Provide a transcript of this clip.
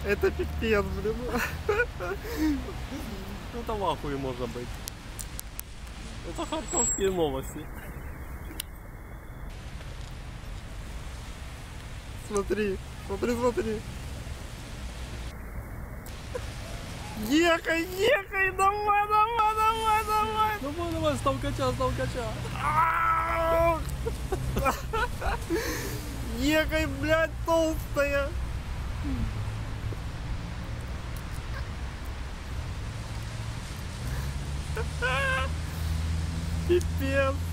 Это пипец, блин. Это в ахуе можно быть. Это харьковские новости. Смотри, смотри, смотри. Ехай, ехай, давай, давай, давай, давай. Давай, давай, сталкача, сталкача. Ехай, блядь, толстая. Пипец.